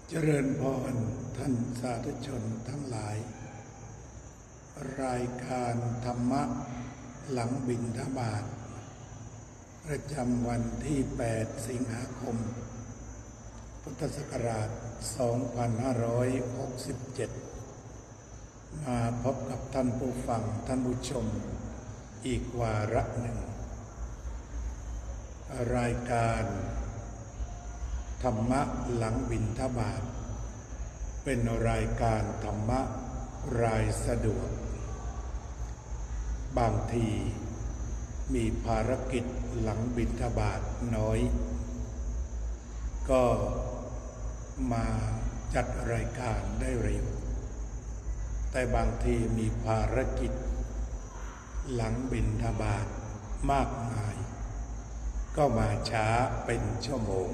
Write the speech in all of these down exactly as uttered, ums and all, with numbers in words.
เจริญพรท่านสาธุชนทั้งหลายรายการธรรมะหลังบิณฑบาตประจำวันที่แปดสิงหาคมพุทธศักราชสองพันห้าร้อยหกสิบเจ็ดมาพบกับท่านผู้ฟังท่านผู้ชมอีกวาระหนึ่งรายการธรรมะหลังบิณฑบาตเป็นรายการธรรมะรายสะดวกบางทีมีภารกิจหลังบิณฑบาตน้อยก็มาจัดรายการได้เร็วแต่บางทีมีภารกิจหลังบิณฑบาตมากมายก็มาช้าเป็นชั่วโมง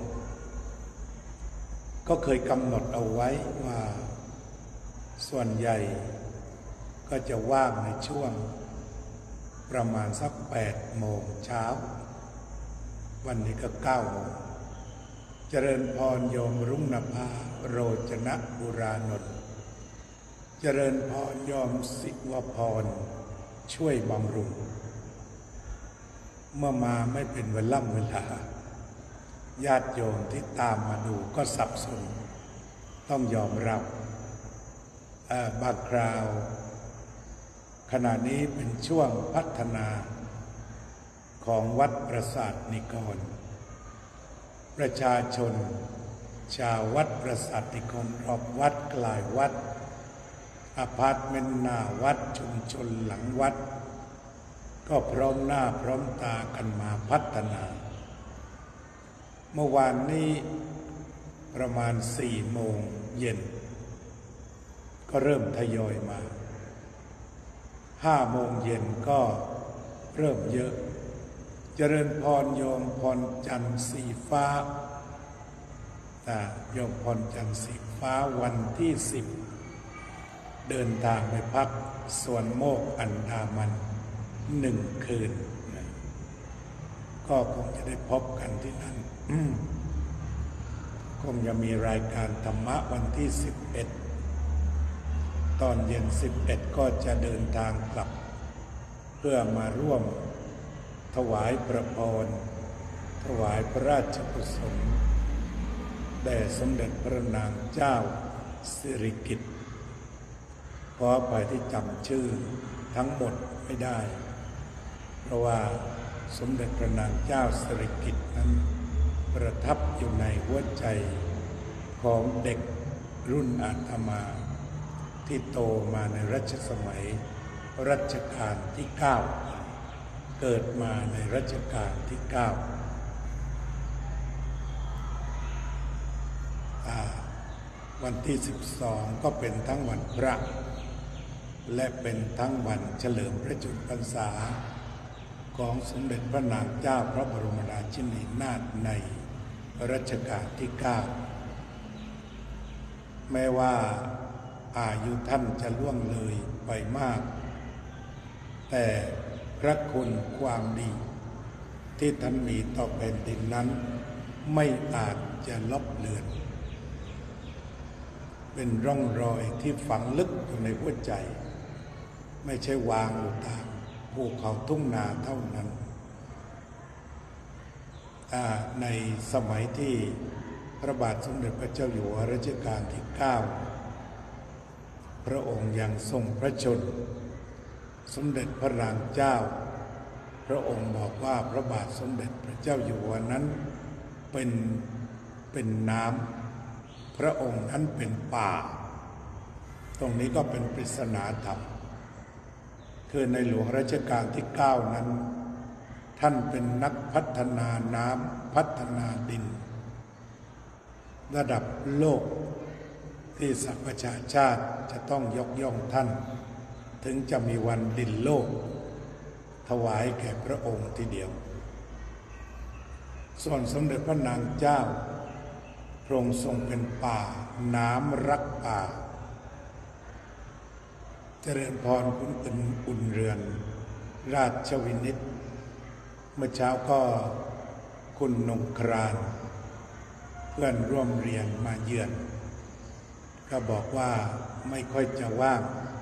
ก็เคยกำหนดเอาไว้ว่าส่วนใหญ่ก็จะว่างในช่วงประมาณสักแปดโมงเช้าวันนี้ก็เก้าโมงเจริญพรโยมรุ่งนภาโรจนะบุรานนท์เจริญพรโยมศิวพรช่วยบำรุงเมื่อมาไม่เป็นเวลาเวลาญาติโยมที่ตามมาดูก็สับสนต้องยอมรับบางคราวขณะนี้เป็นช่วงพัฒนาของวัดประสาทนิกรประชาชนชาววัดประสาทนิกรรอบวัดกลายวัดอพาร์ตเมนต์หน้าวัดชุมชนหลังวัดก็พร้อมหน้าพร้อมตากันมาพัฒนาเมื่อวานนี้ประมาณสี่โมงเย็นก็เริ่มทยอยมาห้าโมงเย็นก็เริ่มเยอะเจริญพรโยมพรจันทร์สีฟ้าโยมพรจันทร์สีฟ้าวันที่สิบเดินทางไปพักสวนโมกอันดามันหนึ่งคืนก็คงจะได้พบกันที่นั่นคงจะมีรายการธรรมะวันที่สิบเอ็ดตอนเย็นสิบเอ็ดก็จะเดินทางกลับเพื่อมาร่วมถวายพระพรถวายพระราชกุศลแด่สมเด็จพระนางเจ้าสิริกิติ์ขออภัยที่จำชื่อทั้งหมดไม่ได้เพราะว่าสมเด็จพระนางเจ้าสิริกิติ์นั้นประทับอยู่ในหัวใจของเด็กรุ่นอาตมาที่โตมาในรัชสมัยรัชกาลที่เก้าเกิดมาในรัชกาลที่เก้าวันที่สิบสองก็เป็นทั้งวันพระและเป็นทั้งวันเฉลิมพระชนมพรรษาของสมเด็จพระนางเจ้าพระบรมราชินีนาถในรัชกาลที่เก้าแม้ว่าอายุท่านจะล่วงเลยไปมากแต่พระคุณความดีที่ท่านมีต่อแผ่นดินนั้นไม่อาจจะลบเลือนเป็นร่องรอยที่ฝังลึกอยู่ในหัวใจไม่ใช่วางอยู่ตามภูเขาทุ่งนาเท่านั้นในสมัยที่พระบาทสมเด็จพระเจ้าอยู่หัวรัชกาลที่เก้าพระองค์ยังทรงพระชนสมเด็จพระนางเจ้าพระองค์บอกว่าพระบาทสมเด็จพระเจ้าอยู่หัวนั้นเป็นเป็นน้ำพระองค์นั้นเป็นป่าตรงนี้ก็เป็นปริศนาธรรมคือในหลวงรัชกาลที่เก้านั้นท่านเป็นนักพัฒนาน้ำพัฒนาดินระดับโลกที่สหประชาชาติจะต้องยกย่องท่านถึงจะมีวันดินโลกถวายแก่พระองค์ทีเดียวส่วนสมเด็จพระนางเจ้าพระองค์ทรงเป็นป่าน้ำรักป่าเจริญพรคุณอุ่นอุ่นเรือนราชวินิตเมื่อเช้าก็คุณนงครานเพื่อนร่วมเรียนมาเยือนก็บอกว่าไม่ค่อยจะว่าง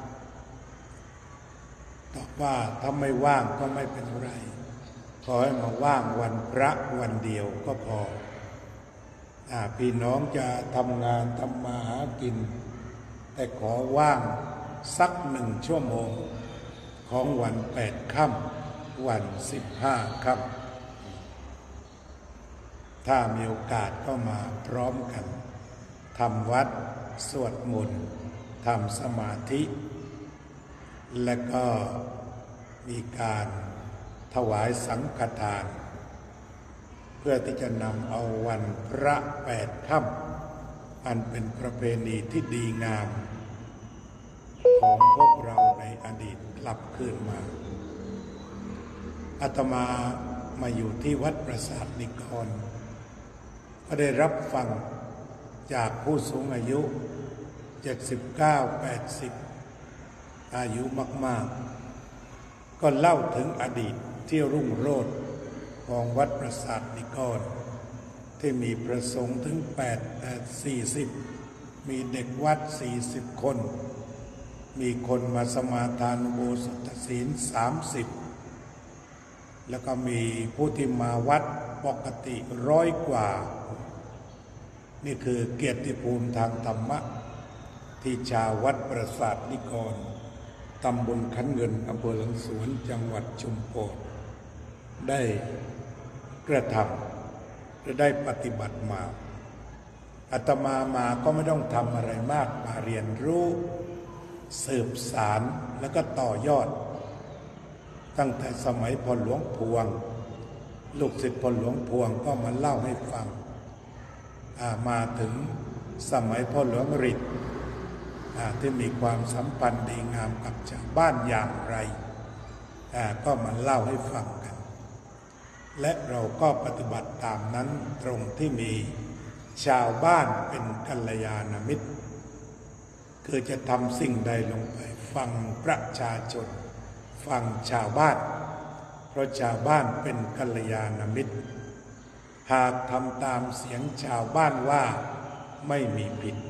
ตอบว่าถ้าไม่ว่างก็ไม่เป็นไรขอให้มาว่างวันพระวันเดียวก็พออ่าพี่น้องจะทำงานทำมาหากินแต่ขอว่างสักหนึ่งชั่วโมงของวันแปดค่ำวันสิบห้าค่ำถ้ามีโอกาสก็มาพร้อมกันทำวัดสวดมนต์ทำสมาธิและก็มีการถวายสังฆทานเพื่อที่จะนำเอาวันพระแปดค่ำอันเป็นประเพณีที่ดีงามของพวกเราในอดีตกลับคืนมาอาตมามาอยู่ที่วัดประสาทนิกรก็ได้รับฟังจากผู้สูงอายุเจ็ดสิบเก้า แปดสิบอายุมากๆก็เล่าถึงอดีตที่รุ่งโรจน์ของวัดประสาทนิกรที่มีพระสงฆ์ถึงแปด สี่สิบมีเด็กวัดสี่สิบคนมีคนมาสมาทานอุโบสถศีลสามสิบแล้วก็มีผู้ที่มาวัดปกติร้อยกว่านี่คือเกียรติภูมิทางธรรมะที่ชาววัดประสาทนิกรตำบลขันเงินอำเภอหลังสวนจังหวัดชุมพรได้กระทำและได้ปฏิบัติมาอาตมามาก็ไม่ต้องทำอะไรมากมาเรียนรู้สืบสารแล้วก็ต่อยอดตั้งแต่สมัยพ่อหลวงพวงลูกศิษย์พ่อหลวงพวงก็มาเล่าให้ฟังมาถึงสมัยพ่อหลวงฤทธิ์ที่มีความสัมพันธ์ดีงามกับชาวบ้านอย่างไรก็มาเล่าให้ฟังกันและเราก็ปฏิบัติตามนั้นตรงที่มีชาวบ้านเป็นกัลยาณมิตรคือจะทำสิ่งใดลงไปฟังประชาชนฟังชาวบ้านเพราะชาวบ้านเป็นกัลยาณมิตรหากทำตามเสียงชาวบ้านว่าไม่มีผิด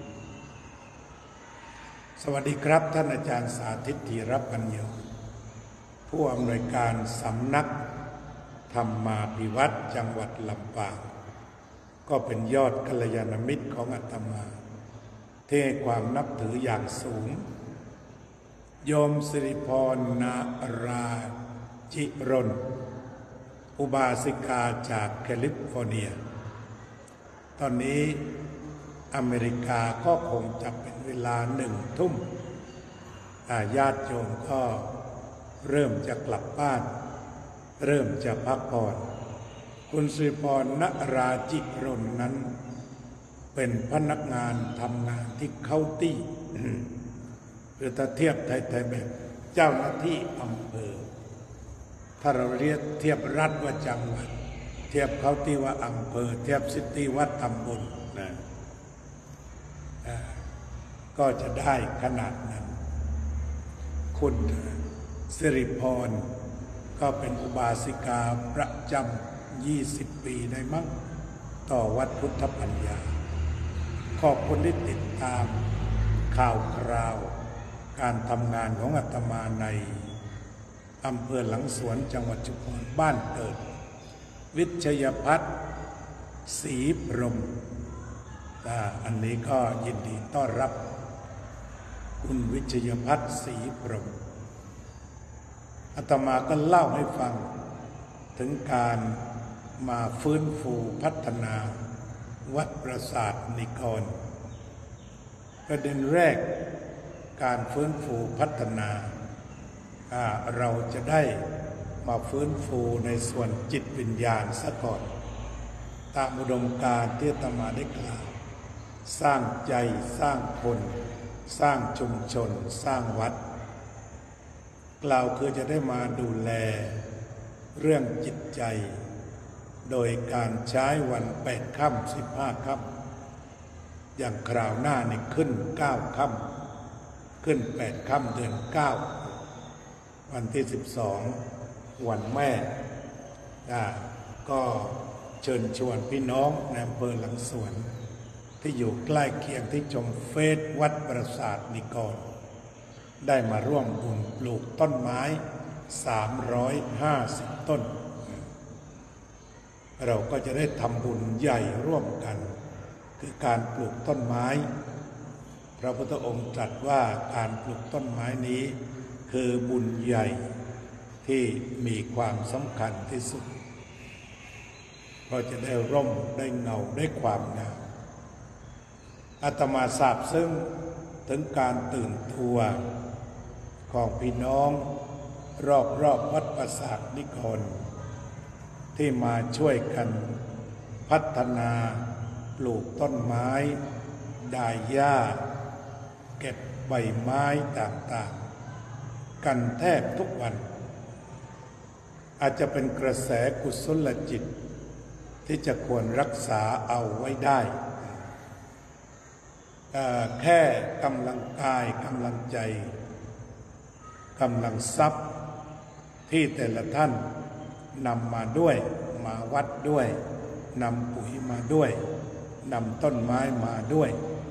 สวัสดีครับท่านอาจารย์สาธิตธีรปัญโยผู้อำนวยการสำนักธรรมาภิวัตรจังหวัดลำปางก็เป็นยอดกัลยาณมิตรของอาตมาที่ให้ความนับถืออย่างสูงโยมสิริพรนาราจิรนอุบาสิกาจากแคลิฟอร์เนียตอนนี้อเมริกาก็คงจะเป็นเวลาหนึ่งทุ่มญาติโยมก็เริ่มจะกลับบ้านเริ่มจะพักผ่อนคุณสิริพรนราจิรนนั้นเป็นพนักงานทำงานที่เคาน์ตี้หรือถ้าเทียบไทยๆแบบเจ้าหน้าที่อำเภอถ้าเราเรียกเทียบรัฐว่าจังหวัดเทียบเคาน์ตี้ว่าอำเภอเทียบซิตี้ว่าตำบลนะก็จะได้ขนาดนั้นคุณสิริพรก็เป็นอุบาสิกาประจำยี่สิบปีได้มั้งต่อวัดพุทธปัญญาขอบคุณที่ติดตามข่าวคราวการทำงานของอาตมาในอำเภอหลังสวนจังหวัดชุมพรบ้านเกิดวิชยพัฒน์ศรีพรหมอันนี้ก็ยินดีต้อนรับคุณวิชยพัฒน์ศรีพรหมอาตมาก็เล่าให้ฟังถึงการมาฟื้นฟูพัฒนาวัดประสาทนิกรประเด็นแรกการฟื้นฟูพัฒนาเราจะได้มาฟื้นฟูในส่วนจิตวิญญาณซะก่อนตามอุดมการณ์ที่อาตมาได้กล่าวสร้างใจสร้างคนสร้างชุมชนสร้างวัดกล่าวคือจะได้มาดูแลเรื่องจิตใจโดยการใช้วันแปดค่ำสิบห้าค่ำอย่างคราวหน้านี่ขึ้นเก้าค่ำขึ้นแปดค่ำเดือนเก้าวันที่สิบสองวันแม่ก็เชิญชวนพี่น้องในอำเภอหลังสวนที่อยู่ใกล้เคียงที่ชมเฟซวัดปราสาทนิกรได้มาร่วมบุญปลูกต้นไม้สามร้อยห้าสิบต้นเราก็จะได้ทำบุญใหญ่ร่วมกันคือการปลูกต้นไม้พระพุทธองค์ตรัสว่าการปลูกต้นไม้นี้คือบุญใหญ่ที่มีความสำคัญที่สุดเพราะจะได้ร่มได้เงาได้ความงามอาตมาทราบซึ่งถึงการตื่นตัวของพี่น้องรอบรอบวัดปราสาทนิกรที่มาช่วยกันพัฒนาปลูกต้นไม้ด่ายหญ้าเก็บใบไม้ต่างๆกันแทบทุกวันอาจจะเป็นกระแสกุศลจิตที่จะควรรักษาเอาไว้ได้แค่กำลังกายกำลังใจกำลังทรัพย์ที่แต่ละท่านนำมาด้วยมาวัดด้วยนำปุ๋ยมาด้วยนำต้นไม้มาด้วย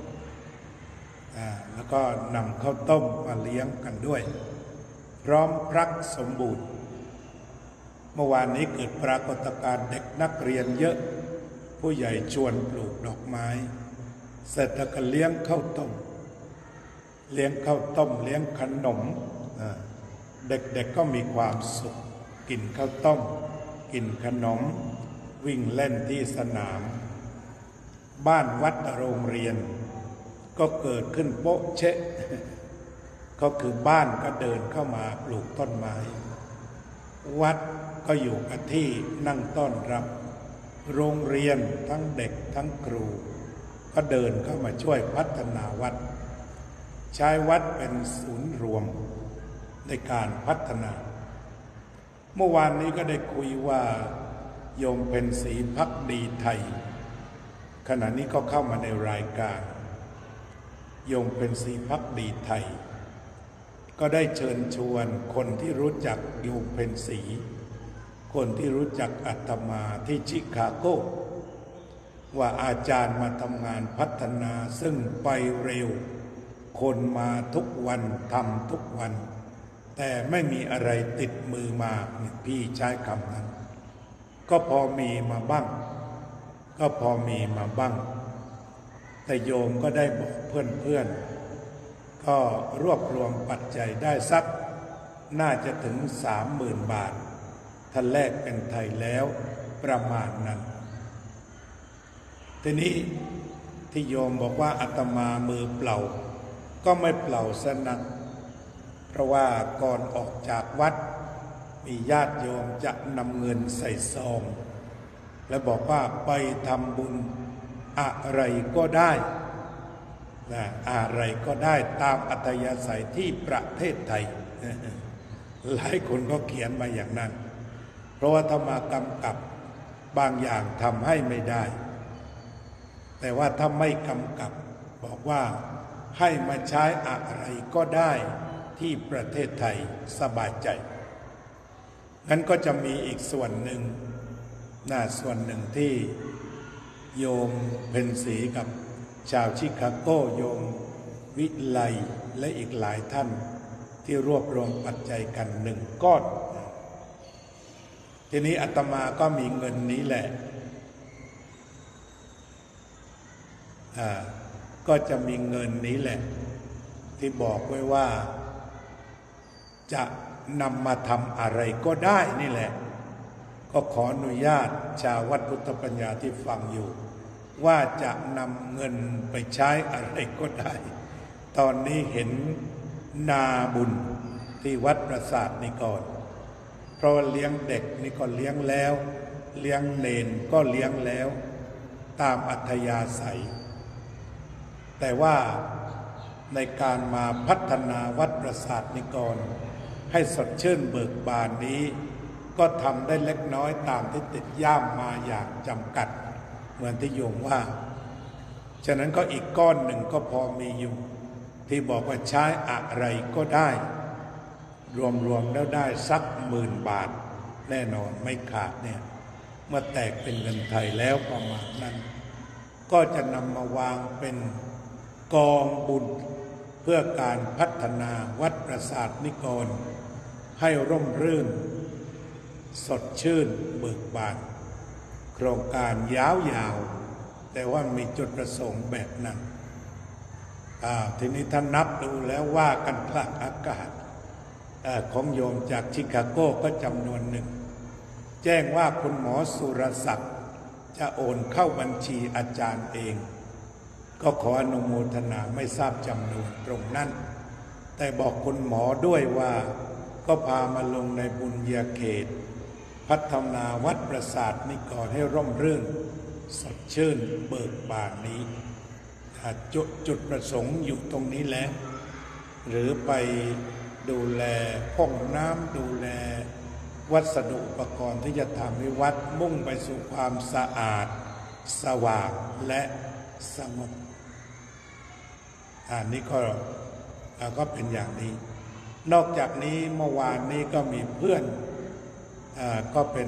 แล้วก็นำข้าวต้มมาเลี้ยงกันด้วยพร้อมพรักสมบูรณ์เมื่อวานนี้เกิดปรากฏการณ์เด็กนักเรียนเยอะผู้ใหญ่ชวนปลูกดอกไม้เสร็จแล้วก็เลี้ยงข้าวต้มเลี้ยงข้าวต้มเลี้ยงขนมเด็กๆก็มีความสุขกินข้าวต้มกินขนมวิ่งเล่นที่สนามบ้านวัดโรงเรียนก็เกิดขึ้นโป๊ะเชะก็คือบ้านก็เดินเข้ามาปลูกต้นไม้วัดก็อยู่กับที่นั่งต้อนรับโรงเรียนทั้งเด็กทั้งครูก็เดินเข้ามาช่วยพัฒนาวัดใช้วัดเป็นศูนย์รวมในการพัฒนาเมื่อวานนี้ก็ได้คุยว่าโยมเป็นศรีภักดีไทยขณะนี้ก็เข้ามาในรายการโยมเป็นศรีภักดีไทยก็ได้เชิญชวนคนที่รู้จักโยมเป็นศรีคนที่รู้จักอาตมาที่ชิคาโกว่าอาจารย์มาทำงานพัฒนาซึ่งไปเร็วคนมาทุกวันทำทุกวันแต่ไม่มีอะไรติดมือมาพี่ใช้คำนั้นก็พอมีมาบ้างก็พอมีมาบ้างแต่โยมก็ได้บอกเพื่อนๆก็รวบรวมปัจจัยได้สักน่าจะถึงสามหมื่นบาทถ้าแลกเป็นไทยแล้วประมาณนั้นทีนี้ที่โยมบอกว่าอาตมามือเปล่าก็ไม่เปล่าสนักเพราะว่าก่อนออกจากวัดมีญาติโยมจะนำเงินใส่ซองและบอกว่าไปทำบุญอะไรก็ได้นะอะไรก็ได้ตามอัธยาศัยที่ประเทศไทยหลายคนก็เขียนมาอย่างนั้นเพราะว่าถ้ามากำกับบางอย่างทำให้ไม่ได้แต่ว่าถ้าไม่กำกับบอกว่าให้มาใช้อะไรก็ได้ที่ประเทศไทยสบายใจงั้นก็จะมีอีกส่วนหนึ่งน่าส่วนหนึ่งที่โยมเพ็ญศรีกับชาวชิคาโกโยมวิไลและอีกหลายท่านที่รวบรวมปัจจัยกันหนึ่งก้อนทีนี้อาตมาก็มีเงินนี้แหละอ่าก็จะมีเงินนี้แหละที่บอกไว้ว่าจะนำมาทำอะไรก็ได้นี่แหละก็ขออนุญาตชาววัดพุทธปัญญาที่ฟังอยู่ว่าจะนำเงินไปใช้อะไรก็ได้ตอนนี้เห็นนาบุญที่วัดปราสาทนิกรเพราะเลี้ยงเด็กนี่ก็เลี้ยงแล้วเลี้ยงเนนก็เลี้ยงแล้วตามอัธยาศัยแต่ว่าในการมาพัฒนาวัดปราสาทนิกรให้สดชื่นเบิกบานนี้ก็ทำได้เล็กน้อยตามที่ติดย่ามมาอย่างจำกัดเหมือนที่โยมว่าฉะนั้นก็อีกก้อนหนึ่งก็พอมีอยู่ที่บอกว่าใช้อะไรก็ได้รวมๆแล้วได้สักหมื่นบาทแน่นอนไม่ขาดเนี่ยเมื่อแตกเป็นเงินไทยแล้วประมาณนั้นก็จะนำมาวางเป็นกองบุญเพื่อการพัฒนาวัดประสาทนิกรให้ร่มรื่นสดชื่นเบิกบานโครงการยาวๆแต่ว่ามีจุดประสงค์แบบนั้นทีนี้ท่านนับดูแล้วว่ากันกลางอากาศของโยมจากชิคาโกก็จำนวนหนึ่งแจ้งว่าคุณหมอสุรศักดิ์จะโอนเข้าบัญชีอาจารย์เองก็ขออนุโมทนาไม่ทราบจำนวนตรงนั้นแต่บอกคุณหมอด้วยว่าก็พามาลงในบุญญาเขตพัฒนาวัดประสาทนิกรให้ร่มรื่นสดชื่นเบิกบานนี้จุดจุดประสงค์อยู่ตรงนี้แล้วหรือไปดูแลห้องน้ำดูแลวัสดุอุปกรณ์ที่จะทำให้วัดมุ่งไปสู่ความสะอาดสว่างและสงบอันนี้ก็ก็เป็นอย่างนี้นอกจากนี้เมื่อวานนี้ก็มีเพื่อนอ่าก็เป็น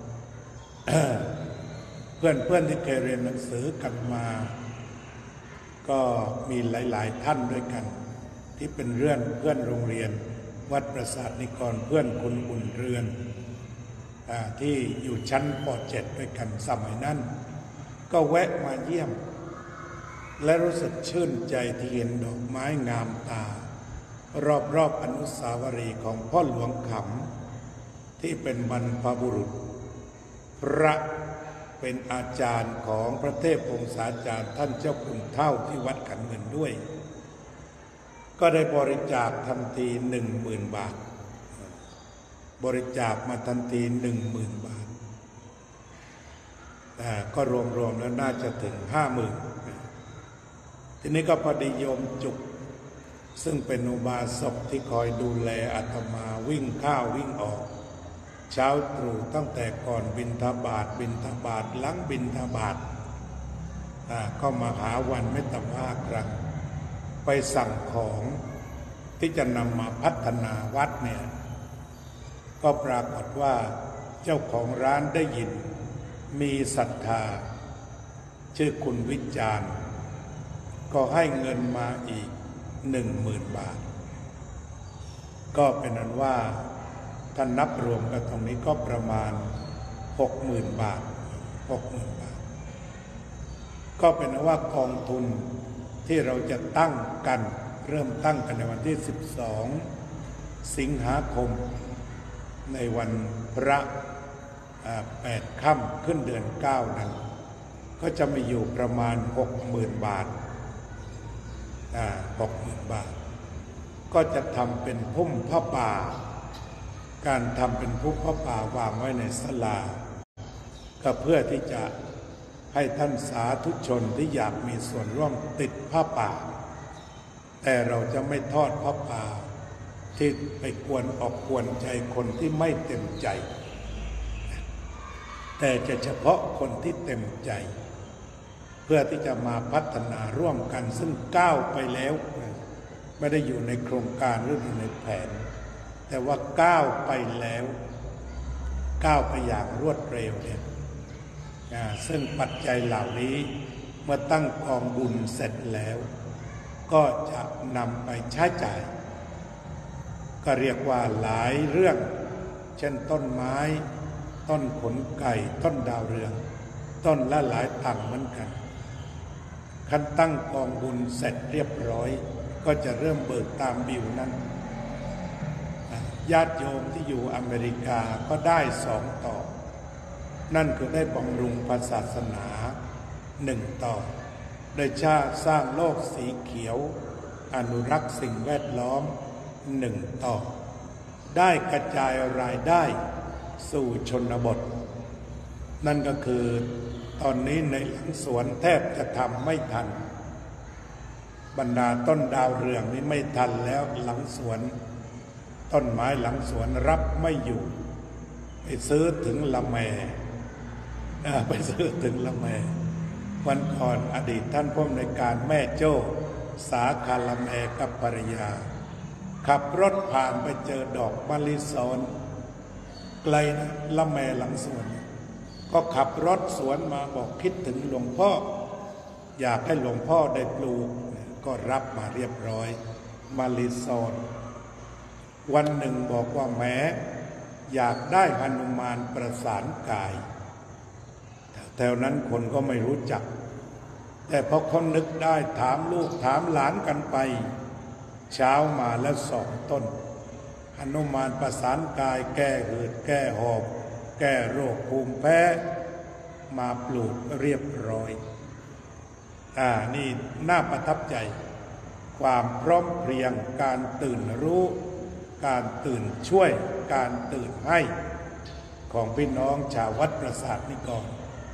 เพื่อนเพื่อนที่เคยเรียนหนังสือกันมาก็มีหลายๆท่านด้วยกันที่เป็นเพื่อนเพื่อนโรงเรียนวัดประสาทนิกรเพื่อนคุณอุ่นเรือนที่อยู่ชั้นป เจ็ด ด้วยกันสมัยนั้นก็แวะมาเยี่ยมและรู้สึกชื่นใจที่เห็นดอกไม้งามตารอบๆอนุสาวรีย์ของพ่อหลวงขำที่เป็นบรรพบุรุษพระเป็นอาจารย์ของพระเทพพงศาจารย์ท่านเจ้าคุณเท่าที่วัดขันเงินด้วยก็ได้บริจาคทันทีหนึ่งหมื่นบาทบริจาคมาทันทีหนึ่งหมื่นบาทก็รวมๆแล้วน่าจะถึงห้าหมื่นทีนี้ก็พอดีโยมจุกซึ่งเป็นอุบาสกที่คอยดูแลอาตมาวิ่งเข้าวิ่งออกเช้าตรู่ตั้งแต่ก่อนบิณฑบาตบิณฑบาตหลังบิณฑบาตก็มาหาวันไม่ต่ำกว่าห้าครั้งไปสั่งของที่จะนำมาพัฒนาวัดเนี่ยก็ปรากฏว่าเจ้าของร้านได้ยินมีศรัทธาชื่อคุณวิจารณ์ก็ให้เงินมาอีกหนึ่งหมื่นบาทก็เป็นนั้นว่าท่านนับรวมกันตรงนี้ก็ประมาณหกหมื่นบาทหกหมื่นบาทก็เป็นนั้นว่ากองทุนที่เราจะตั้งกันเริ่มตั้งกันในวันที่สิบสองสิงหาคมในวันพระแปดค่ำขึ้นเดือนเก้านั้นก็จะมีอยู่ประมาณหกหมื่นบาทหกหมื่นบาทก็จะทำเป็นพุ่มผ้าป่าการทำเป็นพุ่มผ้าป่าวางไว้ในศาลาก็เพื่อที่จะให้ท่านสาธุชนที่อยากมีส่วนร่วมติดผ้าป่าแต่เราจะไม่ทอดผ้าป่าที่ไปกวนออกกวนใจคนที่ไม่เต็มใจแต่จะเฉพาะคนที่เต็มใจเพื่อที่จะมาพัฒนาร่วมกันซึ่งก้าวไปแล้วไม่ได้อยู่ในโครงการหรืออยู่ในแผนแต่ว่าก้าวไปแล้วก้าวไปอย่างรวดเร็วเนี่ยซึ่งปัจจัยเหล่านี้เมื่อตั้งกองบุญเสร็จแล้วก็จะนำไปใช้จ่ายก็เรียกว่าหลายเรื่องเช่นต้นไม้ต้นขนไก่ต้นดาวเรืองต้นละหลายตังค์เหมือนกันขั้นตั้งกองบุญเสร็จเรียบร้อยก็จะเริ่มเบิกตามบิวนั้นญาติโยมที่อยู่อเมริกาก็ได้สองต่อนั่นคือได้บำรุงศาสนาหนึ่งต่อได้ชาติสร้างโลกสีเขียวอนุรักษ์สิ่งแวดล้อมหนึ่งต่อได้กระจายรายได้สู่ชนบทนั่นก็คือตอนนี้ในหลังสวนแทบจะทำไม่ทันบรรดาต้นดาวเรืองนี้ไม่ทันแล้วหลังสวนต้นไม้หลังสวนรับไม่อยู่ไปซื้อถึงละแมไปซื้อถึงละแมวันก่อนอดีตท่านผู้อำนวยการแม่โจ้สาขาละแมกับภรรยาขับรถผ่านไปเจอดอกมะลิซ้อนไกลนะละแมหลังสวนก็ขับรถสวนมาบอกคิดถึงหลวงพ่ออยากให้หลวงพ่อได้ปลูกก็รับมาเรียบร้อยมาลิซอนวันหนึ่งบอกว่าแม้อยากได้หนุมานประสานกายแถวนั้นคนก็ไม่รู้จักแต่พอเขานึกได้ถามลูกถามหลานกันไปเช้ามาแล้วสองต้นหนุมานประสานกายแก้หืดแก้หอบแก้โรคภูมิแพ้มาปลูกเรียบร้อยอ่านี่น่าประทับใจความพร้อมเพรียงการตื่นรู้การตื่นช่วยการตื่นให้ของพี่น้องชาววัดประสาทนิกร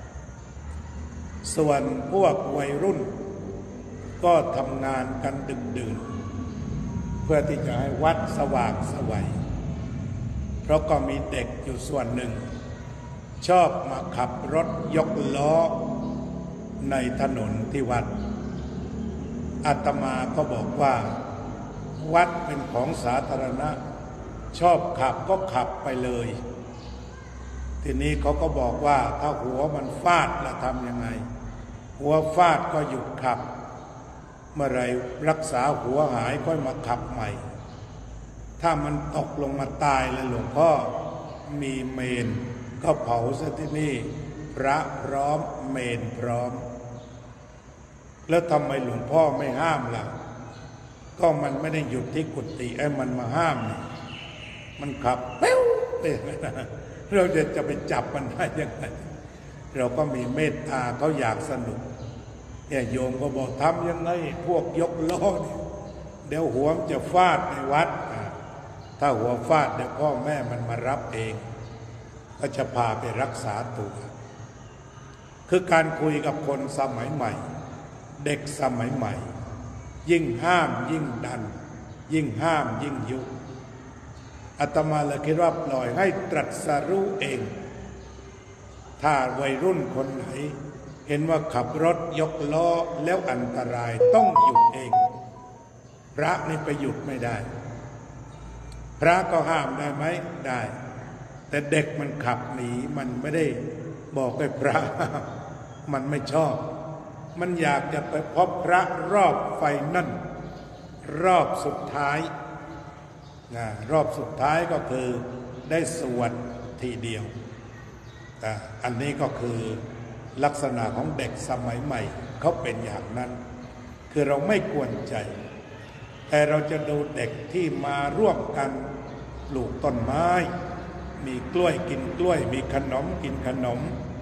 ส่วนพวกวัยรุ่นก็ทำงานกันดึกดื่นเพื่อที่จะให้วัดสว่างไสวเพราะก็มีเด็กอยู่ส่วนหนึ่งชอบมาขับรถยกล้อในถนนที่วัดอาตมาก็บอกว่าวัดเป็นของสาธารณะชอบขับก็ขับไปเลยทีนี้เขาก็บอกว่าถ้าหัวมันฟาดแล้วทำยังไงหัวฟาดก็หยุดขับเมื่อไรรักษาหัวหายค่อยมาขับใหม่ถ้ามันตกลงมาตายแล้วหลวงพ่อมีเมนก็เผาซะที่นี่พระพร้อมเมนพร้อมแล้วทำไมหลวงพ่อไม่ห้ามล่ะก็มันไม่ได้หยุดที่กุฏิไอ้มันมาห้ามนี่มันขับเป้วเป้เราจะจะไปจับมันได้ยังไงเราก็มีเมตตาเขาอยากสนุกเนี่ยโยมก็บอกทำยังไงพวกยกล้อเนี่ยเดี๋ยวหัวมันจะฟาดในวัดถ้าหัวฟาดเดี๋ยวพ่อแม่มันมารับเองก็จะพาไปรักษาตัวคือการคุยกับคนสมัยใหม่เด็กสมัยใหม่ยิ่งห้ามยิ่งดันยิ่งห้ามยิ่งยุอาตมาเลยคิดว่าปล่อยให้ตรัสรู้เองถ้าวัยรุ่นคนไหนเห็นว่าขับรถยกล้อแล้วอันตรายต้องหยุดเองพระนี่ไปหยุดไม่ได้พระก็ห้ามได้ไหมได้แต่เด็กมันขับหนีมันไม่ได้บอกให้พระมันไม่ชอบมันอยากจะไปพบพระรอบไฟนั่นรอบสุดท้ายนะรอบสุดท้ายก็คือได้สวดทีเดียวอันนี้ก็คือลักษณะของเด็กสมัยใหม่เขาเป็นอย่างนั้นคือเราไม่กวนใจแต่เราจะดูเด็กที่มาร่วมกันปลูกต้นไม้มีกล้วยกินกล้วยมีขนมกินขนม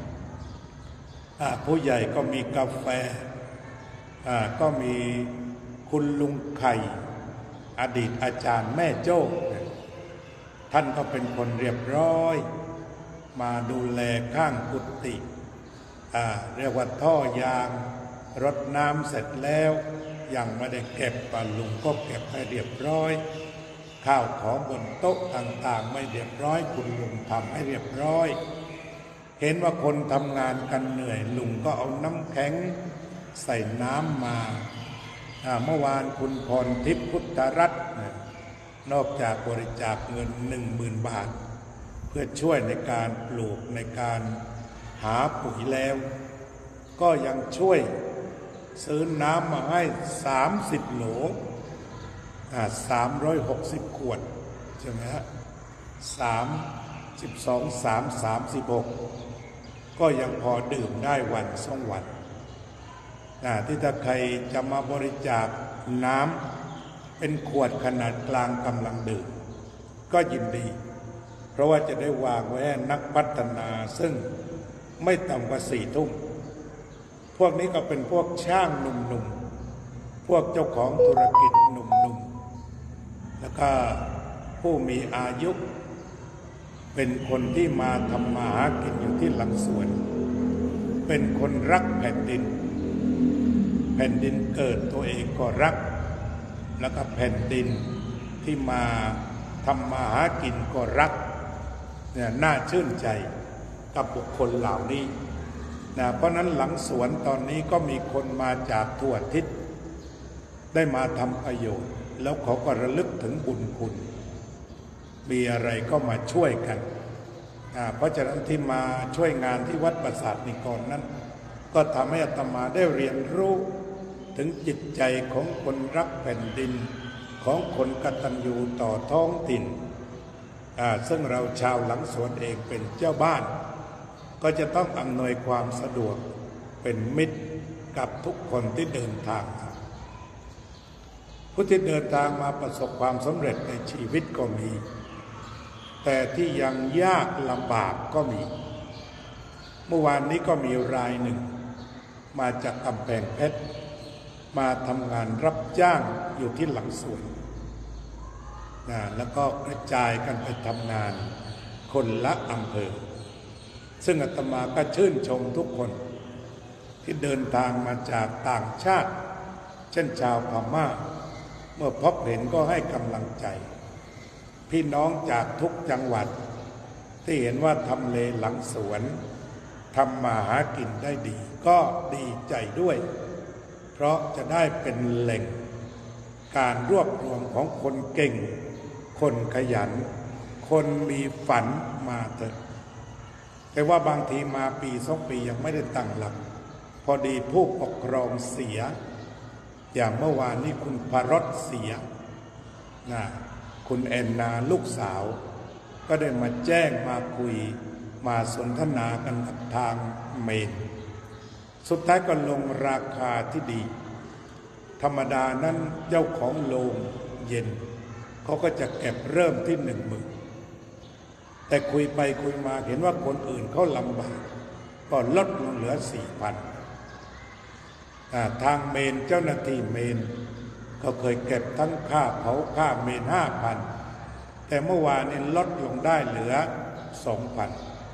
ผู้ใหญ่ก็มีกาแฟก็มีคุณลุงไข่อดีตอาจารย์แม่โจ้ท่านก็เป็นคนเรียบร้อยมาดูแลข้างกุฏิเรียกว่าท่อยางรดน้ำเสร็จแล้วยังไม่ได้เก็บปลุงก็เก็บให้เรียบร้อยข้าวของบนโต๊ะต่างๆไม่เรียบร้อยคุณลุงทำให้เรียบร้อยเห็นว่าคนทำงานกันเหนื่อยลุงก็เอาน้ำแข็งใส่น้ำมาเมื่อวานคุณพรทิพย์พุทธรัตน์นอกจากบริจาคเงินหนึ่งหมื่นบาทเพื่อช่วยในการปลูกในการหาปุ๋ยแล้วก็ยังช่วยซื้อน้ำมาให้สามสิบโหลสามร้อยหกสิบขวดใช่ไหมฮะสามสิบสองสามสามสิบหกก็ยังพอดื่มได้วันสองวันที่ถ้าใครจะมาบริจาคน้ำเป็นขวดขนาดกลางกำลังดื่มก็ยินดีเพราะว่าจะได้วางไว้ให้นักพัฒนาซึ่งไม่ต่ำกว่าสี่ทุ่มพวกนี้ก็เป็นพวกช่างหนุ่มๆพวกเจ้าของธุรกิจหนุ่มๆแล้วก็ผู้มีอายุเป็นคนที่มาทำมาหากินอยู่ที่หลังสวนเป็นคนรักแผ่นดินแผ่นดินเกิดตัวเองก็รักแล้วก็แผ่นดินที่มาทำมาหากินก็รักเนี่ยน่าชื่นใจกับบุคคลเหล่านี้นะเพราะนั้นหลังสวนตอนนี้ก็มีคนมาจากทั่วทิศได้มาทำประโยชน์แล้วเขาก็ระลึกถึงบุญคุณมีอะไรก็มาช่วยกันนะเพราะฉะนั้นที่มาช่วยงานที่วัดประสาทนิกรนั้นก็ทำให้อาตมาได้เรียนรู้ถึงจิตใจของคนรักแผ่นดินของคนกตัญญูต่อท้องถิ่นซึ่งเราชาวหลังสวนเองเป็นเจ้าบ้านก็จะต้องอำนวยความสะดวกเป็นมิตรกับทุกคนที่เดินทางผู้ที่เดินทางมาประสบความสำเร็จในชีวิตก็มีแต่ที่ยังยากลำบากก็มีเมื่อวานนี้ก็มีรายหนึ่งมาจากกำแพงเพชรมาทำงานรับจ้างอยู่ที่หลังสวนนะแล้วก็กระจายกันไปทำงานคนละอำเภอซึ่งอาตมาก็ชื่นชมทุกคนที่เดินทางมาจากต่างชาติเช่นชาวพม่าเมื่อพบเห็นก็ให้กำลังใจพี่น้องจากทุกจังหวัดที่เห็นว่าทำเลหลังสวนทำมาหากินได้ดีก็ดีใจด้วยเพราะจะได้เป็นแหล่งการรวบรวมของคนเก่งคนขยันคนมีฝันมาเถอะแต่ว่าบางทีมาปีสองปียังไม่ได้ตั้งหลักพอดีผู้ปกครองเสียอย่างเมื่อวานนี้คุณพรสเสียนะคุณแอนนาลูกสาวก็ได้มาแจ้งมาคุยมาสนทนากันกับทางเมนสุดท้ายก็ลงราคาที่ดีธรรมดานั้นเจ้าของโรงเย็นเขาก็จะเก็บเริ่มที่หนึ่งหมื่นแต่คุยไปคุยมาเห็นว่าคนอื่นเขาลำบากก็ลดลงเหลือสี่พันทางเมนเจ้าหน้าที่เมนก็เคยเก็บทั้งค่าเผาค่าเมนห้าพันแต่เมื่อวานนี้ลดลงได้เหลือสองพัน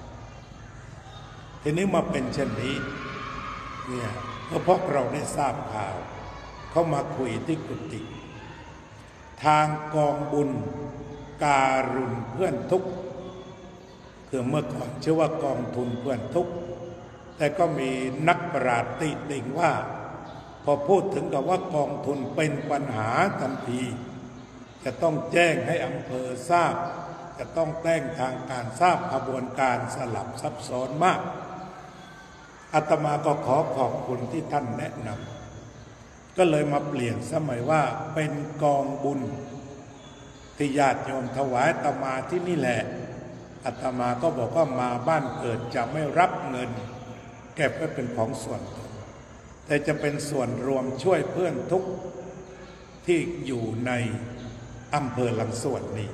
ทีนี้มาเป็นเช่นนี้เนี่ยเพราะพวกเราได้ทราบข่าวเขามาคุยที่กุฏิทางกองบุญการุณเพื่อนทุกข์คือเมื่อก่อนชื่อว่ากองทุนเพื่อนทุกข์แต่ก็มีนักปราชญ์ติติงว่าพอพูดถึงกับว่ากองทุนเป็นปัญหาทันทีจะต้องแจ้งให้อำเภอทราบจะต้องแจ้งทางการทราบขบวนการสลับซับซ้อนมากอาตมาก็ขอขอบคุณที่ท่านแนะนำก็เลยมาเปลี่ยนสมัยว่าเป็นกองบุญที่ญาติโยมถวายอาตมาที่นี่แหละอาตมาก็บอกว่ามาบ้านเกิดจะไม่รับเงินเก็บไว้เป็นของส่วนตนแต่จะเป็นส่วนรวมช่วยเพื่อนทุกที่อยู่ในอำเภอหลังสวนนี้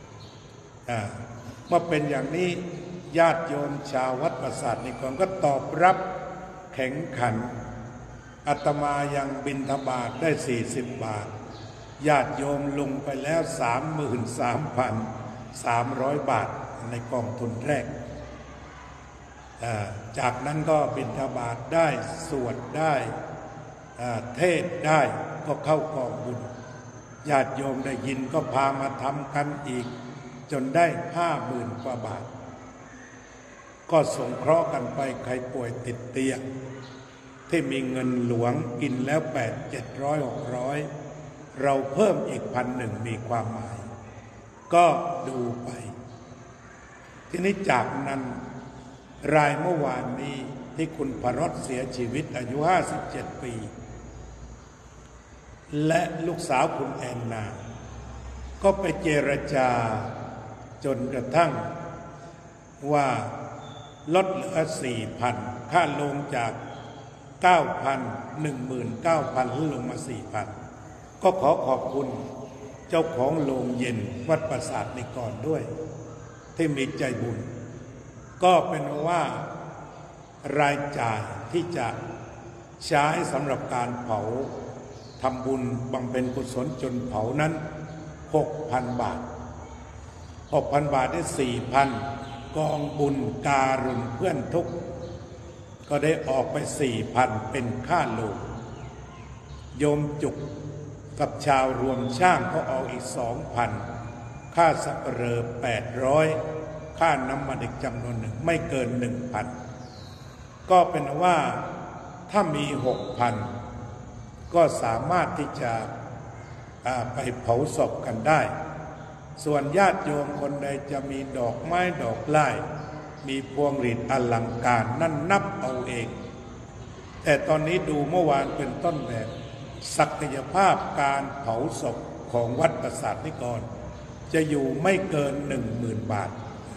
เมื่อเป็นอย่างนี้ญาติโยมชาววัดประสาทนิคมก็ตอบรับแข็งขันอาตมายังบิณฑบาตได้สี่สิบบาทญาติโยมลงไปแล้วสามหมื่นสามพันสามร้อยบาทในกองทุนแรกจากนั้นก็บิณฑบาตได้สวดได้เทศได้ก็เข้ากองบุญญาติโยมได้ยินก็พามาทำกันอีกจนได้ห้าหมื่นกว่าบาทก็สงเคราะห์กันไปใครป่วยติดเตียงที่มีเงินหลวงกินแล้วแปดเจ็ดร้อยหกร้อยเราเพิ่มอีกพันหนึ่งมีความหมายก็ดูไปทีนี้จากนั้นรายเมื่อวานนี้ที่คุณพรสเสียชีวิตอายุห้าสิบเจ็ดปีและลูกสาวคุณแอนนาก็ไปเจรจาจนกระทั่งว่าลดเหลือสี่พันค่าลงจากเก้าพันหนึ่งหมื่นเก้าพันลงมาสี่พันก็ขอขอบคุณเจ้าของโรงเย็นวัดประสาทนิกรด้วยที่มีใจบุญก็เป็นว่ารายจ่ายที่จะใช้สำหรับการเผาทำบุญบำเพ็ญกุศลจนเผานั้นหกพันบาทหกพันบาทได้สี่พันกองบุญการุณเพื่อนทุกข์ก็ได้ออกไปสี่พันเป็นค่าโลงโยมจุกกับชาวรวมช่างก็เอาอีกสองพันค่าสับเรอแปดร้อยค่าน้ำมันอีกจำนวนหนึ่งไม่เกินหนึ่งพันก็เป็นว่าถ้ามีหกพันก็สามารถที่จะไปเผาศพกันได้ส่วนญาติโยมคนใดจะมีดอกไม้ดอกไม้มีพวงหรีดอลังการนั่นนับเอาเองแต่ตอนนี้ดูเมื่อวานเป็นต้นแบบศักยภาพการเผาศพของวัดประสาทนิกรจะอยู่ไม่เกินหนึ่งหมื่นบาท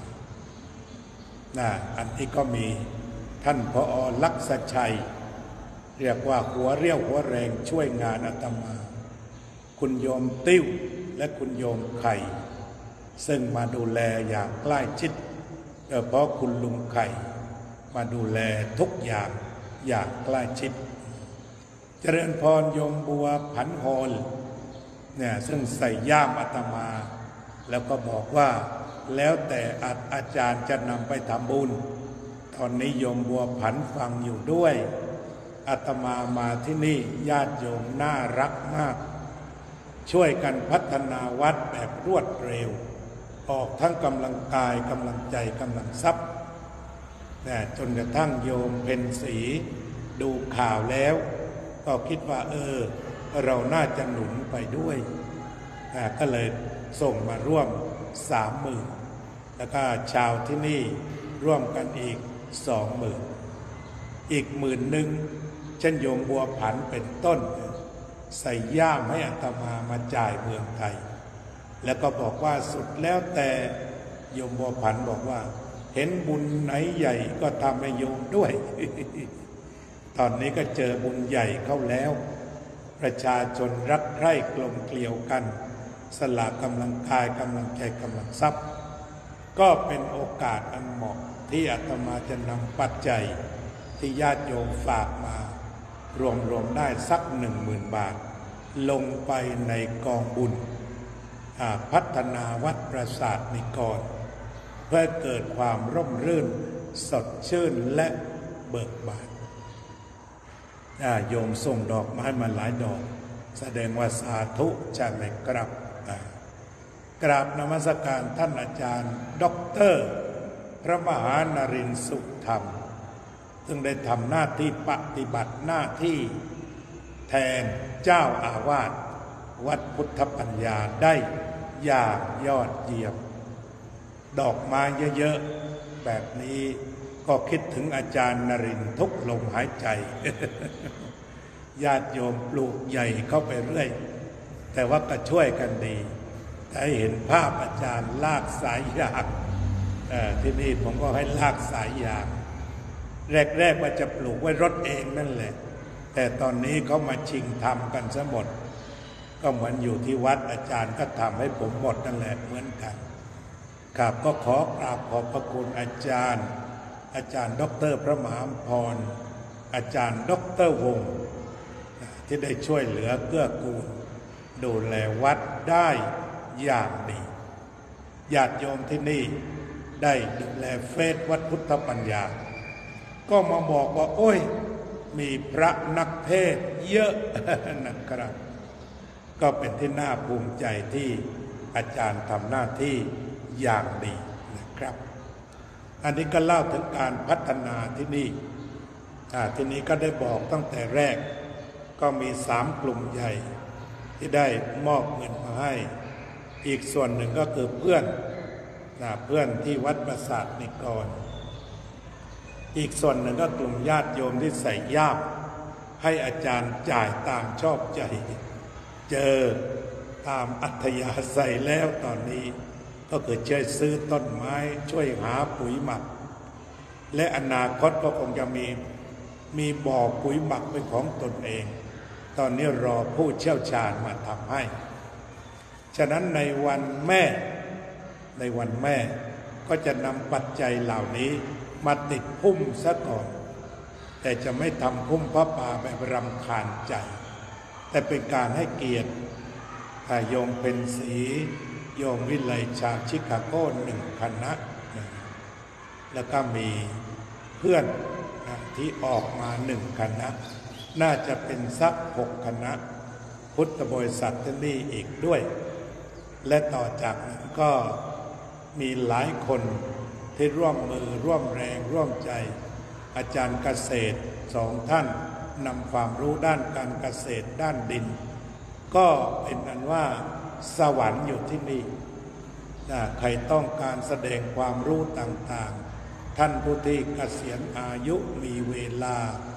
นะอันนี้ก็มีท่านผอ.ลักษชัยเรียกว่าหัวเรี่ยวหัวแรงช่วยงานอาตมาคุณโยมติ้วและคุณโยมไข่ซึ่งมาดูแลอย่างใกล้ชิดโดยเฉพาะคุณลุงไข่มาดูแลทุกอย่างอย่างใกล้ชิดเจริญพรโยมบัวผันโฮลเนี่ยซึ่งใส่ย่ามอาตมาแล้วก็บอกว่าแล้วแต่อาจารย์จะนำไปทำบุญตอนนี้โยมบัวผันฟังอยู่ด้วยอาตมามาที่นี่ญาติโยมน่ารักมากช่วยกันพัฒนาวัดแบบรวดเร็วออกทั้งกำลังกายกำลังใจกำลังทรัพย์เนี่ยจนกระทั่งโยมเพ็ญศรีดูข่าวแล้วก็คิดว่าเออเราน่าจะหนุนไปด้วยก็เลยส่งมาร่วมสามหมื่นแล้วก็ชาวที่นี่ร่วมกันอีกสองหมื่นอีกหมื่นหนึ่งเช่นโยมบัวผันเป็นต้นใส่ย่ามให้อาตมามาจ่ายเมืองไทยแล้วก็บอกว่าสุดแล้วแต่โยมบัวผันบอกว่าเห็นบุญไหนใหญ่ก็ทำให้โยมด้วย ตอนนี้ก็เจอบุญใหญ่เข้าแล้วประชาชนรักใคร่กลมเกลียวกันสละกำลังกายกำลังใจกำลังทรัพย์ก็เป็นโอกาสอันเหมาะที่อาตมาจะนำปัจจัยที่ญาติโยมฝากมารวมๆได้สักหนึ่งหมื่นบาทลงไปในกองบุญพัฒนาวัดประสาทนิกรเพื่อเกิดความร่มรื่นสดชื่นและเบิกบานโยมส่งดอกไม้มาหลายดอกแสดงว่าสาธุใช่ไหมครับกราบนมัสการท่านอาจารย์ด็อกเตอร์พระมหานรินทร์สุขธรรมซึ่งได้ทำหน้าที่ปฏิบัติหน้าที่แทนเจ้าอาวาสวัดพุทธปัญญาได้อย่างยอดเยี่ยมดอกไม้เยอะๆแบบนี้ก็คิดถึงอาจารย์นรินทร์ทุกลมหายใจ ญาติโยมปลูกใหญ่เข้าไปเรื่อยแต่ว่าก็ช่วยกันดีได้เห็นภาพอาจารย์ลากสายยางที่นี่ผมก็ให้ลากสายยางแรกๆว่าจะปลูกไว้รถเองนั่นแหละแต่ตอนนี้เขามาชิงทำกันซะหมดก็เหมือนอยู่ที่วัดอาจารย์ก็ทำให้ผมหมดนั่นแหละเหมือนกันครับก็ขอกราบขอบพระคุณอาจารย์อาจารย์ด็อกเตอร์พระมหาพรอาจารย์ด็อกเตอร์วงศ์ที่ได้ช่วยเหลือเกื้อกูลดูแลวัดได้อย่างดีญาติโยมที่นี่ได้ดูแลเฟซวัดพุทธปัญญาก็มาบอกว่าโอ้ยมีพระนักเทศน์เยอะ นะครับก็เป็นที่น่าภูมิใจที่อาจารย์ทำหน้าที่อย่างดีนะครับอันนี้ก็เล่าถึงการพัฒนาที่นี่ที่นี้ก็ได้บอกตั้งแต่แรกก็มีสามกลุ่มใหญ่ที่ได้มอบเงินมาให้อีกส่วนหนึ่งก็คือเพื่อนเพื่อนที่วัดประสาทนิกรอีกส่วนหนึ่งก็กลุ่มญาติโยมที่ใส่ย่ามให้อาจารย์จ่ายตามชอบใจเจอตามอัธยาศัยแล้วตอนนี้ก็คือช่วยซื้อต้นไม้ช่วยหาปุ๋ยหมักและอนาคตก็คงจะมีมีบ่อปุ๋ยหมักเป็นของตนเองตอนนี้รอผู้เชี่ยวชาญมาทำให้ฉะนั้นในวันแม่ในวันแม่ก็จะนำปัจจัยเหล่านี้มาติดพุ่มซะก่อนแต่จะไม่ทำพุ่มพระป่าแบบรำคาญใจแต่เป็นการให้เกียรติโยมเป็นศรีโยมวิไลชาชิคาโก้หนึ่งคณะแล้วก็มีเพื่อนที่ออกมาหนึ่งคณะน่าจะเป็นสักหกคณะพุทธบริษัทที่นี่อีกด้วยและต่อจากนั้นก็มีหลายคนที่ร่วมมือร่วมแรงร่วมใจอาจารย์เกษตรสองท่านนำความรู้ด้านการเกษตรด้านดินก็เป็นอันว่าสวรรค์อยู่ที่นี่ใครต้องการแสดงความรู้ต่างๆท่านผู้ที่เกษียณอายุมีเวลา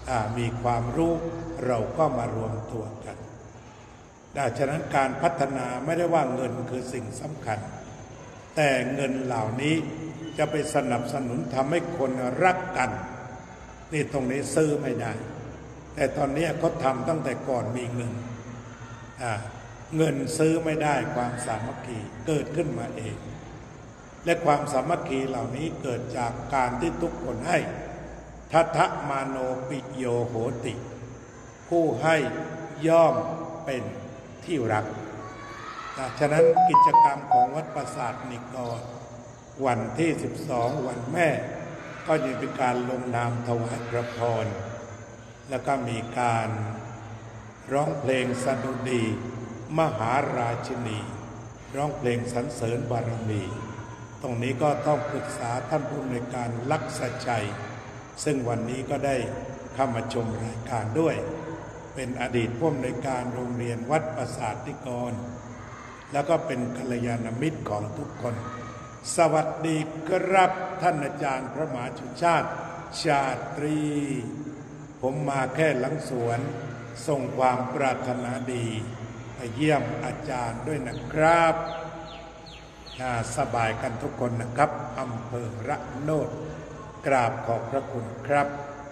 มีความรู้เราก็มารวมตัวกันดังฉะนั้นการพัฒนาไม่ได้ว่าเงินคือสิ่งสำคัญแต่เงินเหล่านี้จะไปสนับสนุนทำให้คนรักกันนี่ตรงนี้ซื้อไม่ได้แต่ตอนนี้เขาทำตั้งแต่ก่อนมีเงินเงินซื้อไม่ได้ความสามัคคีเกิดขึ้นมาเองและความสามัคคีเหล่านี้เกิดจากการที่ทุกคนให้ทัทะมาโนปิโยโหติผู้ให้ย่อมเป็นที่รักฉะนั้นกิจกรรมของวัดปราสาทนิกรวันที่สิบสองวันแม่ก็ยังเป็นการลงนามถวายพระพรแล้วก็มีการร้องเพลงสดุดีมหาราชินีร้องเพลงสรรเสริญบารมีตรงนี้ก็ต้องปรึกษาท่านผู้อำนวยการลักษชัยซึ่งวันนี้ก็ได้เข้ามาชมรายการด้วยเป็นอดีตผู้อำนวยการโรงเรียนวัดปราสาทนิกรแล้วก็เป็นกัลยาณมิตรของทุกคนสวัสดีครับท่านอาจารย์พระมหาชุชาติชาตรีผมมาแค่หลังสวนส่งความปรารถนาดีไปเยี่ยมอาจารย์ด้วยนะครับสบายกันทุกคนนะครับอำเภอระโนดกราบขอบพระคุณครับ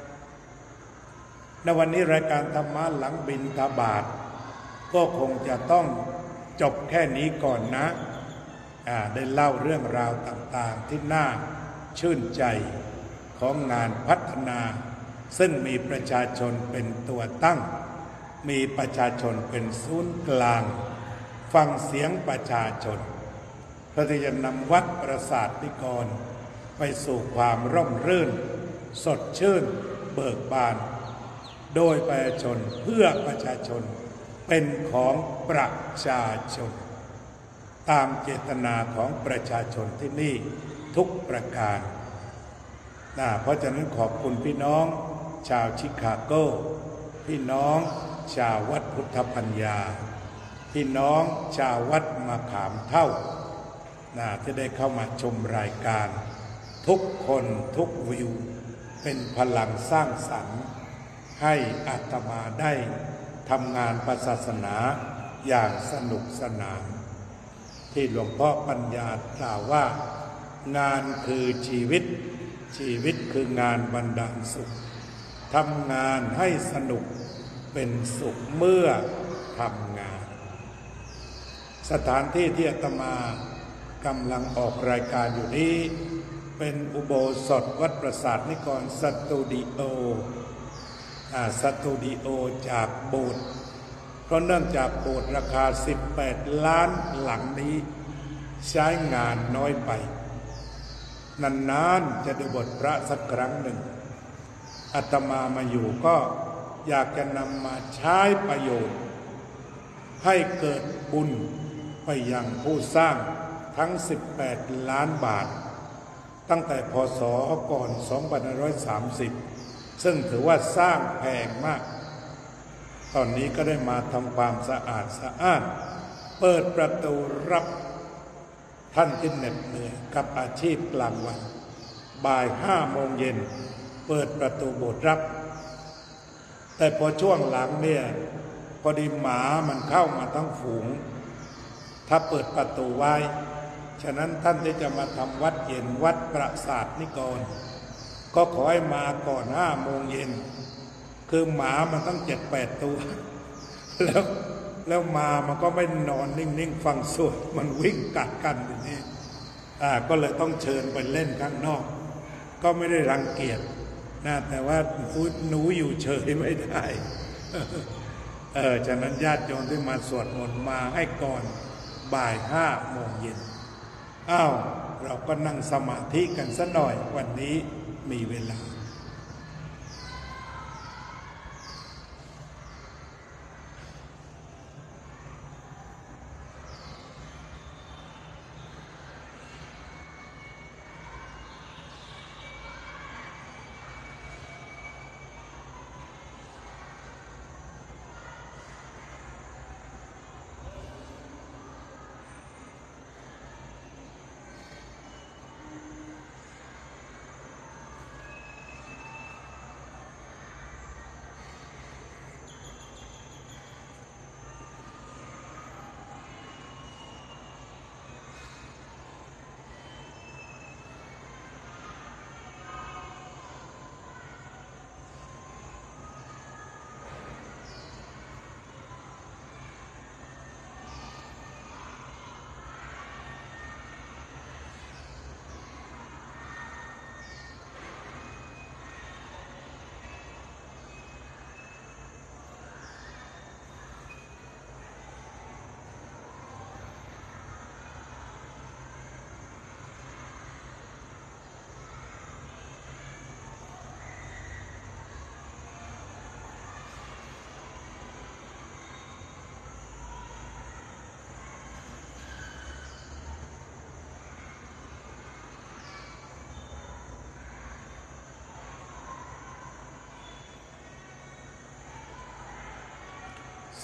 ในวันนี้รายการธรรมะหลังบิณฑบาตก็คงจะต้องจบแค่นี้ก่อนนะได้เล่าเรื่องราวต่างๆที่น่าชื่นใจของงานพัฒนาซึ่งมีประชาชนเป็นตัวตั้งมีประชาชนเป็นศูนย์กลางฟังเสียงประชาชนเพื่อที่จะนำวัดปราสาทนิกรไปสู่ความร่มรื่นสดชื่นเบิกบานโดยประชาชนเพื่อประชาชนเป็นของประชาชนตามเจตนาของประชาชนที่นี่ทุกประการนะเพราะฉะนั้นขอบคุณพี่น้องชาวชิคาโกพี่น้องชาววัดพุทธปัญญาพี่น้องชาววัดมะขามเท่านะที่ได้เข้ามาชมรายการทุกคนทุกวิวเป็นพลังสร้างสรรค์ให้อาตมาได้ทำงานพระศาสนาอย่างสนุกสนานที่หลวงพ่อปัญญากล่าวว่างานคือชีวิตชีวิตคืองานบรรดาลสุขทำงานให้สนุกเป็นสุขเมื่อทำงานสถานที่ที่อาตมากำลังออกรายการอยู่นี้เป็นอุโบสถวัดปราสาทนิกรสตูดิโออ่าสตูดิโอจากโบสถ์เพราะเนื่องจากโบสถ์ราคาสิบแปดล้านหลังนี้ใช้งานน้อยไปนานๆจะได้บทพระสักครั้งหนึ่งอาตมามาอยู่ก็อยากจะนำมาใช้ประโยชน์ให้เกิดบุญไปยังผู้สร้างทั้งสิบแปดล้านบาทตั้งแต่พ.ศ.ก่อนสองพันห้าร้อยสามสิบซึ่งถือว่าสร้างแพงมากตอนนี้ก็ได้มาทำความสะอาดสะอ้านเปิดประตูรับท่านที่เหน็ดเหนื่อยกับอาชีพกลางวันบ่ายห้าโมงเย็นเปิดประตูโบสถ์รับแต่พอช่วงหลังเนี่ยพอดีหมามันเข้ามาทั้งฝูงถ้าเปิดประตูไว้ฉะนั้นท่านที่จะมาทำวัดเย็นวัดปราสาทนิกรก็ขอให้มาก่อนห้าโมงเย็นคือหมามันต้องเจ็ดแปดตัวแล้วแล้วมามันก็ไม่นอนนิ่งๆฟังสวดมันวิ่งกัดกันอย่างนี้อ่าก็เลยต้องเชิญไปเล่นข้างนอกก็ไม่ได้รังเกียจนะแต่ว่าหนูอยู่เฉยไม่ได้เออฉะนั้นญาติโยมที่มาสวดมนต์มาให้ก่อนบ่ายห้าโมงเย็นอ้าวเราก็นั่งสมาธิกันสักหน่อยวันนี้มีเวลา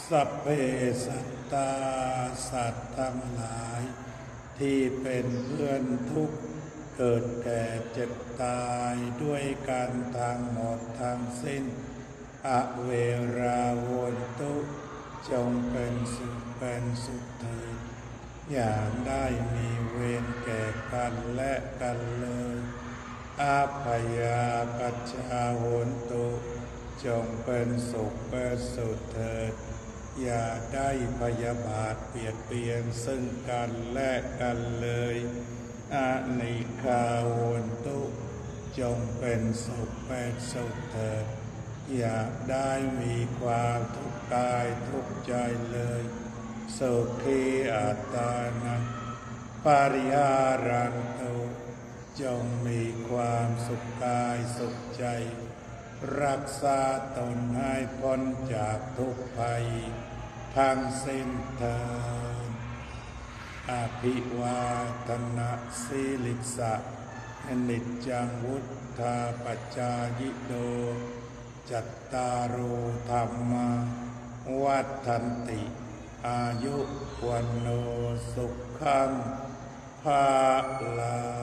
สัพเพสัตตาสัตว์ทั้งหลายที่เป็นเพื่อนทุกข์เกิดแก่เจ็บตายด้วยกันทั้งหมดทั้งสิ้นอเวราโวนตุจงเป็นสุขเป็นสุขเถิดอย่าได้มีเวรแก่กันและกันเลยอาภยาปัจจาโหนตุจงเป็นสุขเป็นสุขเถิดอย่าได้พยาบาทเบียดเบียนซึ่งกันและกันเลยอานิคาโหนตุจงเป็นสุขเป็นสุขเถิดอย่าได้มีความทุกข์กายทุกข์ใจเลยสุขีอัตตานังปาริหารันตุจงมีความสุขกายสุขใจรักษาตนให้พ้นจากทุกภัยทั้งสิ้นเถิดอภิวาทนาสีลิสะนิจจังวุฒาปัจจายโนจัตตารโอธรรมาวัฏันติอายุวันโนสุขังภาลัง